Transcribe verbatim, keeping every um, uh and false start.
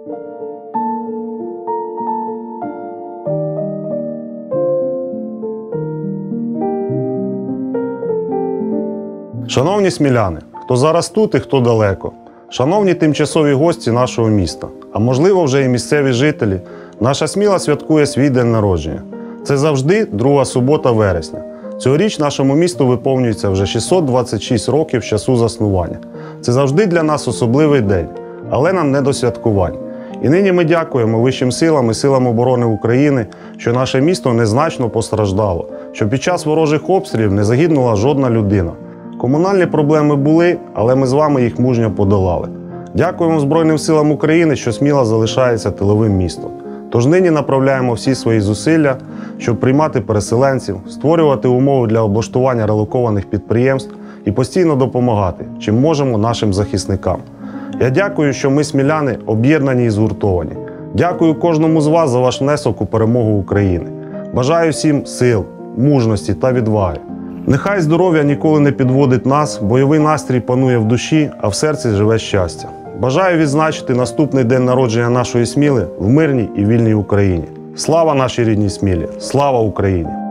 Шановні сміляни, хто зараз тут і хто далеко, шановні тимчасові гості нашого міста, а можливо вже і місцеві жителі, наша Сміла святкує свій день народження. Це завжди друга субота вересня. Цьогоріч нашому місту виповнюється вже шістсот двадцять шість років з часу заснування. Це завжди для нас особливий день, але нам не до святкувань. І нині ми дякуємо Вищим силам і силам оборони України, що наше місто незначно постраждало, що під час ворожих обстрілів не загинула жодна людина. Комунальні проблеми були, але ми з вами їх мужньо подолали. Дякуємо Збройним силам України, що Сміла залишається тиловим містом. Тож нині направляємо всі свої зусилля, щоб приймати переселенців, створювати умови для облаштування релокованих підприємств і постійно допомагати, чим можемо нашим захисникам. Я дякую, що ми, сміляни, об'єднані і згуртовані. Дякую кожному з вас за ваш внесок у перемогу України. Бажаю всім сил, мужності та відваги. Нехай здоров'я ніколи не підводить нас, бойовий настрій панує в душі, а в серці живе щастя. Бажаю відзначити наступний день народження нашої Сміли в мирній і вільній Україні. Слава нашій рідній Смілі! Слава Україні!